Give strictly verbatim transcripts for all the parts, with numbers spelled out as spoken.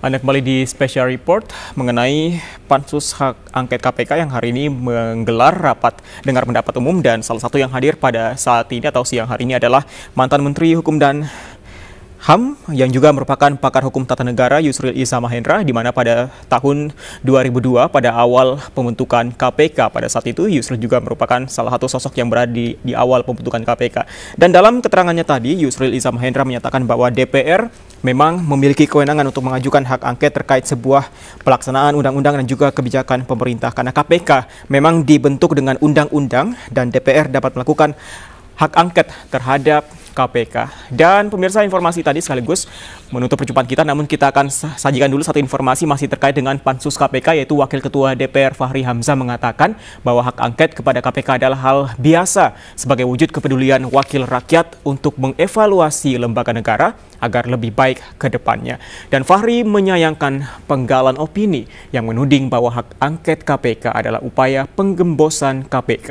Anda kembali di Special Report mengenai Pansus Hak Angket K P K yang hari ini menggelar rapat dengar pendapat umum, dan salah satu yang hadir pada saat ini atau siang hari ini adalah mantan Menteri Hukum dan H A M yang juga merupakan pakar hukum tata negara Yusril Iza Mahendra, di mana pada tahun dua ribu dua pada awal pembentukan K P K pada saat itu Yusril juga merupakan salah satu sosok yang berada di, di awal pembentukan K P K. Dan dalam keterangannya tadi Yusril Iza Mahendra menyatakan bahwa D P R memang memiliki kewenangan untuk mengajukan hak angket terkait sebuah pelaksanaan undang-undang dan juga kebijakan pemerintah, karena K P K memang dibentuk dengan undang-undang dan D P R dapat melakukan hak angket terhadap K P K. Dan pemirsa, informasi tadi sekaligus menutup perjumpaan kita, namun kita akan sajikan dulu satu informasi masih terkait dengan Pansus K P K, yaitu Wakil Ketua D P R Fahri Hamzah mengatakan bahwa hak angket kepada K P K adalah hal biasa sebagai wujud kepedulian wakil rakyat untuk mengevaluasi lembaga negara agar lebih baik ke depannya. Dan Fahri menyayangkan penggalan opini yang menuding bahwa hak angket K P K adalah upaya penggembosan K P K.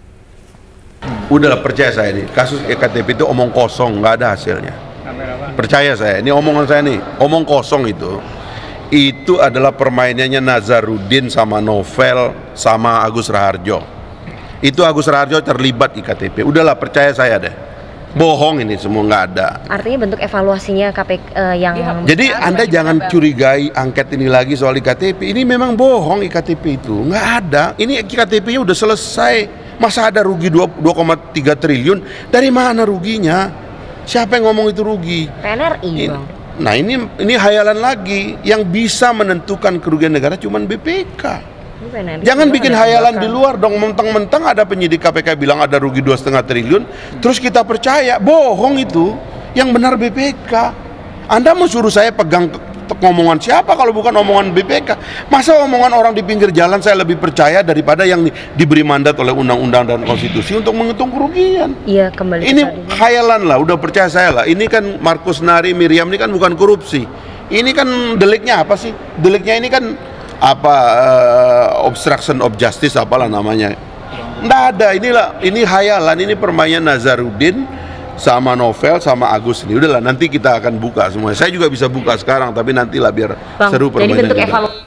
Udahlah, percaya saya, ini kasus E K T P itu omong kosong, nggak ada hasilnya. Percaya saya, ini omongan saya nih, omong kosong itu. Itu adalah permainannya Nazarudin sama Novel sama Agus Raharjo. Itu Agus Raharjo terlibat I K T P. Udahlah, percaya saya deh. Bohong ini semua, nggak ada. Artinya bentuk evaluasinya K P K uh, yang... Jadi Anda jangan curigai angket ini lagi soal I K T P. Ini memang bohong I K T P itu, nggak ada. Ini I K T P-nya udah selesai. Masa ada rugi dua koma tiga triliun? Dari mana ruginya? Siapa yang ngomong itu rugi? P N R I, Bang. Nah, ini ini hayalan lagi. Yang bisa menentukan kerugian negara cuma B P K. Jangan bikin hayalan di luar dong. Mentang-mentang ada penyidik K P K bilang ada rugi dua koma lima triliun, terus kita percaya. Bohong itu. Yang benar B P K. Anda mau suruh saya pegang ngomongan siapa kalau bukan omongan B P K? Masa omongan orang di pinggir jalan saya lebih percaya daripada yang diberi mandat oleh undang-undang dan konstitusi untuk menghitung kerugian? Iya, kembali. Ini khayalan lah, udah percaya saya lah. Ini kan Markus Nari, Miriam ini kan bukan korupsi. Ini kan deliknya apa sih? Deliknya ini kan apa? Uh, obstruction of justice apalah namanya. Nggak ada, inilah ini khayalan, ini permainan Nazarudin sama Novel sama Agus ini. Udahlah, nanti kita akan buka semua. Saya juga bisa buka sekarang, tapi nantilah biar Bang, seru permainan. Jadi bentuk evaluasi